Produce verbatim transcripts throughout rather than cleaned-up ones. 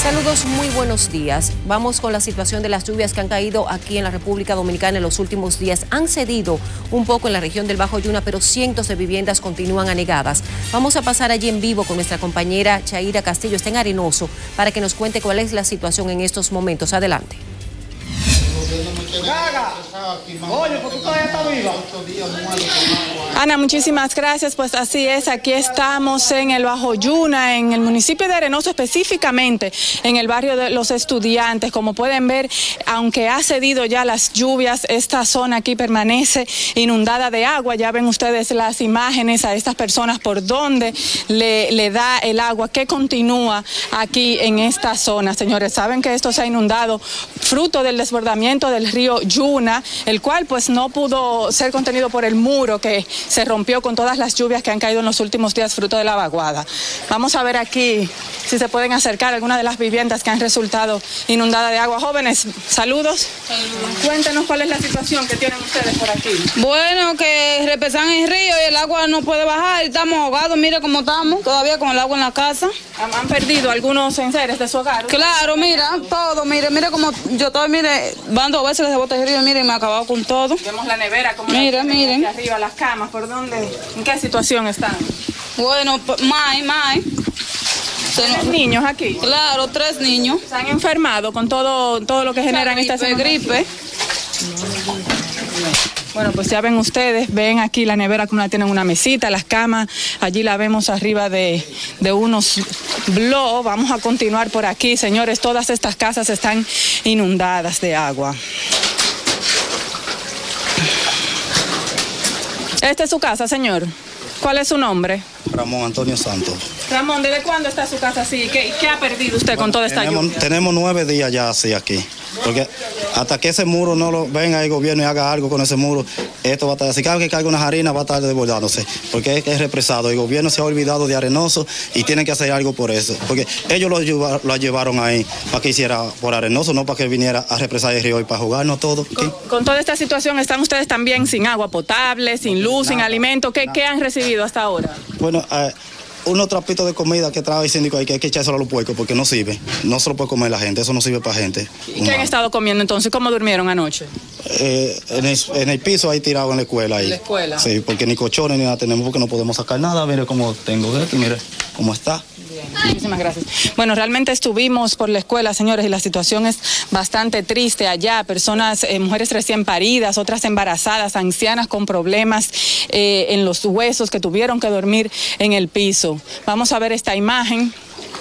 Saludos, muy buenos días. Vamos con la situación de las lluvias que han caído aquí en la República Dominicana en los últimos días. Han cedido un poco en la región del Bajo Yuna, pero cientos de viviendas continúan anegadas. Vamos a pasar allí en vivo con nuestra compañera Chaira Castillo, está en Arenoso, para que nos cuente cuál es la situación en estos momentos. Adelante. Ana, muchísimas gracias. Pues así es, aquí estamos en el Bajo Yuna, en el municipio de Arenoso, específicamente en el barrio de Los Estudiantes. Como pueden ver, aunque ha cedido ya las lluvias, esta zona aquí permanece inundada de agua. Ya ven ustedes las imágenes a estas personas por donde le, le da el agua que continúa aquí en esta zona. Señores, saben que esto se ha inundado fruto del desbordamiento del río Yuna, el cual pues no pudo ser contenido por el muro que se rompió con todas las lluvias que han caído en los últimos días fruto de la vaguada. Vamos a ver aquí si se pueden acercar algunas de las viviendas que han resultado inundadas de agua. Jóvenes, saludos. Saludos. Cuéntenos cuál es la situación que tienen ustedes por aquí. Bueno, que repesan el río y el agua no puede bajar, estamos ahogados, mira cómo estamos, todavía con el agua en la casa. ¿Han perdido algunos enseres de su hogar? Claro, mira, todo, mire, mire como yo estoy, mire, van dos veces que se bota el río, miren, me ha acabado con todo. Vemos la nevera, como mira, miren. Aquí arriba, las camas, ¿por dónde? ¿En qué situación están? Bueno, más, más. ¿Tres niños aquí? Claro, tres niños. ¿Se han enfermado con todo, todo lo que generan gripe, estas gripe? Bueno, pues ya ven ustedes, ven aquí la nevera como la tienen una mesita, las camas, allí la vemos arriba de, de unos blogs. Vamos a continuar por aquí, señores, todas estas casas están inundadas de agua. ¿Esta es su casa, señor? ¿Cuál es su nombre? Ramón Antonio Santos. Ramón, ¿desde cuándo está su casa así? ¿Qué, qué ha perdido usted bueno, con toda esta tenemos, lluvia? Tenemos nueve días ya así aquí. Porque hasta que ese muro no lo venga el gobierno y haga algo con ese muro, esto va a estar así. Cada vez que caiga una harina va a estar desbordándose. Porque es, es represado. El gobierno se ha olvidado de Arenoso y tienen que hacer algo por eso. Porque ellos lo, llevar, lo llevaron ahí para que hiciera por Arenoso, no para que viniera a represar el río y para jugarnos todo. Con, con toda esta situación, ¿están ustedes también sin agua potable, sin luz, nada, sin alimento? ¿Qué, ¿Qué han recibido hasta ahora? Bueno, eh, unos trapitos de comida que trae el síndico ahí que hay que echárselo a los puercos porque no sirve. No se lo puede comer la gente, eso no sirve para gente. ¿Y qué han estado comiendo entonces? ¿Cómo durmieron anoche? Eh, en, el, en el piso ahí tirado en la escuela. Ahí. ¿En la escuela? Sí, porque ni colchones ni nada tenemos porque no podemos sacar nada. Mire cómo tengo esto, mire cómo está. Bien, muchísimas gracias. Bueno, realmente estuvimos por la escuela, señores, y la situación es bastante triste allá. Personas, eh, mujeres recién paridas, otras embarazadas, ancianas con problemas eh, en los huesos que tuvieron que dormir en el piso. Vamos a ver esta imagen.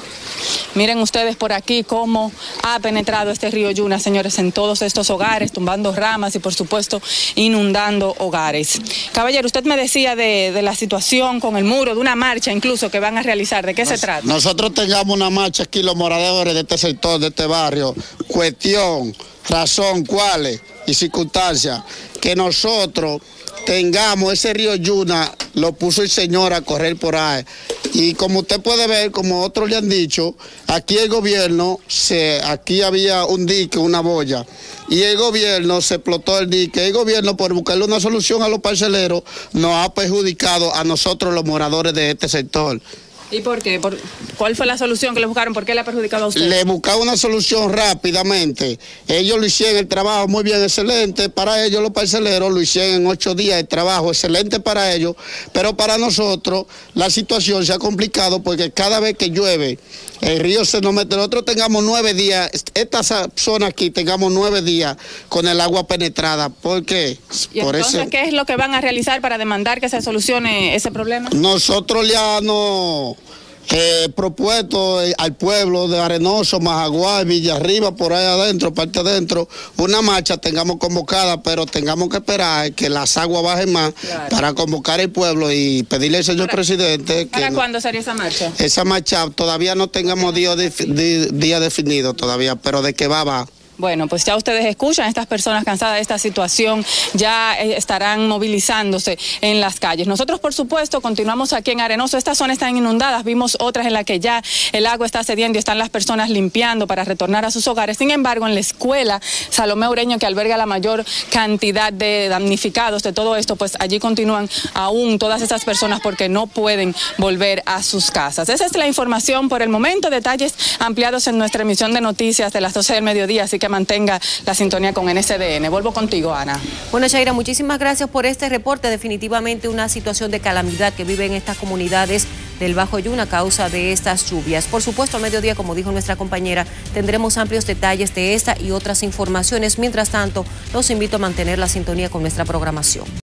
Miren ustedes por aquí cómo ha penetrado este río Yuna, señores, en todos estos hogares, tumbando ramas y, por supuesto, inundando hogares. Caballero, usted me decía de, de la situación con el muro, de una marcha incluso que van a realizar. ¿De qué Nos, se trata? Nosotros tengamos una marcha aquí, los moradores de este sector, de este barrio. Cuestión, razón, cuáles y circunstancias. Que nosotros tengamos ese río Yuna, lo puso el señor a correr por ahí. Y como usted puede ver, como otros le han dicho, aquí el gobierno, se, aquí había un dique, una boya, y el gobierno se explotó el dique. El gobierno, por buscarle una solución a los parceleros, nos ha perjudicado a nosotros los moradores de este sector. ¿Y por qué? ¿Por, ¿Cuál fue la solución que le buscaron? ¿Por qué le ha perjudicado a usted? Le buscaron una solución rápidamente. Ellos lo hicieron el trabajo muy bien, excelente. Para ellos, los parceleros, lo hicieron en ocho días el trabajo, excelente para ellos. Pero para nosotros, la situación se ha complicado porque cada vez que llueve, el río se nos mete. Nosotros tengamos nueve días, esta zona aquí, tengamos nueve días con el agua penetrada. ¿Por qué? ¿Y Por entonces ese... qué es lo que van a realizar para demandar que se solucione ese problema? Nosotros ya no... Eh, propuesto eh, al pueblo de Arenoso, Majagual, Villarriba, por ahí adentro, parte adentro, una marcha tengamos convocada, pero tengamos que esperar que las aguas bajen más, claro, para convocar al pueblo y pedirle al señor ¿Para, presidente. ¿Para que cuándo no, sería esa marcha? Esa marcha todavía no tengamos día, de, de, día definido todavía, pero de que va, va. Bueno, pues ya ustedes escuchan, estas personas cansadas de esta situación ya eh, estarán movilizándose en las calles. Nosotros, por supuesto, continuamos aquí en Arenoso. Estas zonas están inundadas, vimos otras en las que ya el agua está cediendo y están las personas limpiando para retornar a sus hogares. Sin embargo, en la escuela Salomé Ureño, que alberga la mayor cantidad de damnificados de todo esto, pues allí continúan aún todas esas personas porque no pueden volver a sus casas. Esa es la información por el momento, detalles ampliados en nuestra emisión de noticias de las doce del mediodía, así que mantenga la sintonía con N S D N. Vuelvo contigo, Ana. Bueno, Shaira, muchísimas gracias por este reporte. Definitivamente una situación de calamidad que viven estas comunidades del Bajo Yuna a causa de estas lluvias. Por supuesto, al mediodía, como dijo nuestra compañera, tendremos amplios detalles de esta y otras informaciones. Mientras tanto, los invito a mantener la sintonía con nuestra programación.